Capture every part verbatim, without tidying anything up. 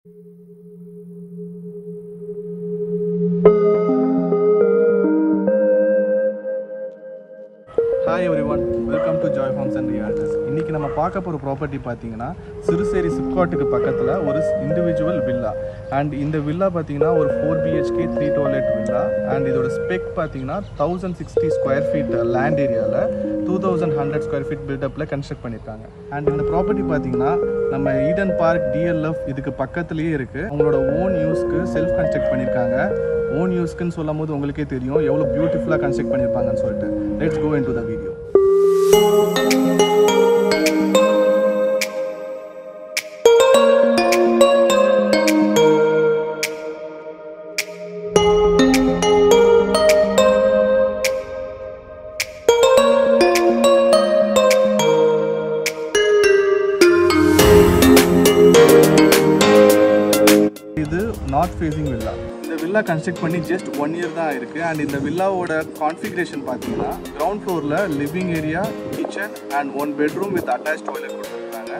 Hi everyone, welcome to Joy Homes and Realtors. இன்னைக்கு நம்ம பார்க்க போற ப்ராப்பர்ட்டி பாத்தீங்கன்னா Siruseri SIPCOTக்கு பக்கத்துல ஒரு இண்டிவிஜுவல் வில்லா. அண்ட் இந்த வில்லா பாத்தீங்கன்னா ஒரு four B H K three toilet வில்லா. அண்ட் இதோட ஸ்பெக் பாத்தீங்கன்னா one thousand sixty square feet land ஏரியால two thousand one hundred square feet build upல கன்ஸ்ட்ரக்ட் பண்ணிருக்காங்க. அண்ட் இந்த ப்ராப்பர்ட்டி பாத்தீங்கன்னா நம்ம Eden Park D L F இதுக்கு பக்கத்துலயே இருக்கு. உங்களோட ஓன் யூஸ்க்கு செல்ஃப் கன்ஸ்ட்ரக்ட் பண்ணிருக்காங்க. ஓன் யூஸ்க்குன்னு சொல்லும்போது உங்களுக்கே தெரியும் எவ்வளோ பியூட்டிஃபுல்லாக கன்ஸ்ட்ரக்ட் பண்ணியிருப்பாங்கன்னு சொல்லிட்டு. Let's go into the video. இது நார்த் ஃபேசிங் வில்லா. இந்த வில்லா கன்ஸ்ட்ரக்ட் பண்ணி ஜஸ்ட் ஒன் இயர் தான் இருக்குது. அண்ட் இந்த வில்லாவோட கான்ஃபிகரேஷன் பார்த்தீங்கன்னா கிரவுண்ட் ஃப்ளோரில் living area, kitchen and one bedroom with attach toilet கொடுத்துருக்காங்க.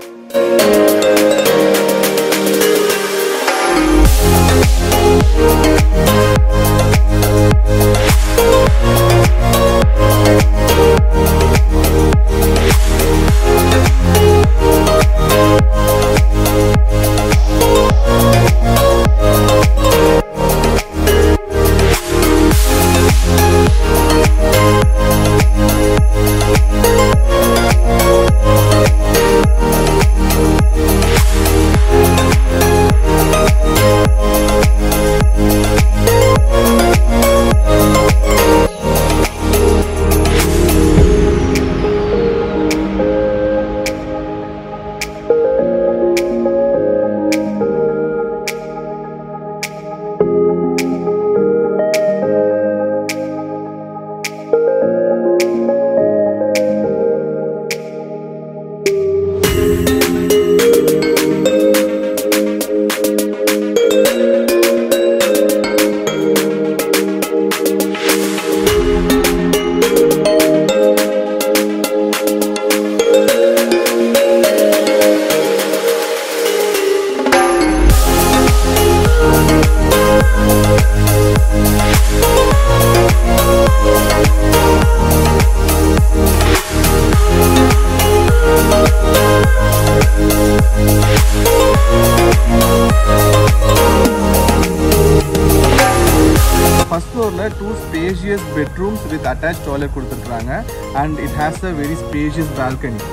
First floor la two spacious bedrooms with attached toilet கொடுத்திருக்காங்க. And it has a very spacious balcony.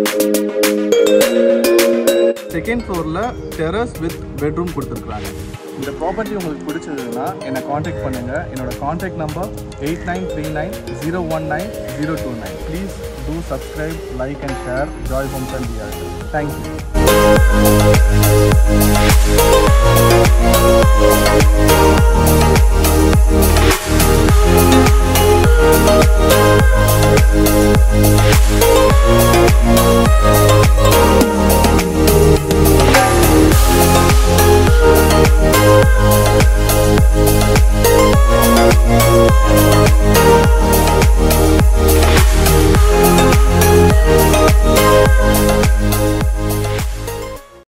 Second floor la terrace with bedroom கொடுத்திருக்காங்க. இந்த property உங்களுக்கு பிடிச்சதுன்னா என்னை contact பண்ணுங்கள். என்னோட contact number eight nine three nine zero one nine zero two nine. Please do subscribe, like and share Joy Homes and Realities. Thank you.